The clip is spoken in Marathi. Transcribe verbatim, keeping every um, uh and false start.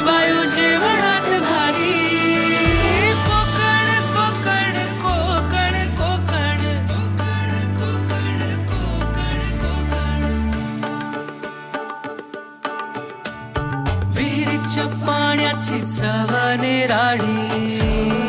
बायू जेवणात भारी कोकण कोकण कोकण कोकण कोकण कोकण कोकण विहिरीच्या पाण्याची चव निराळी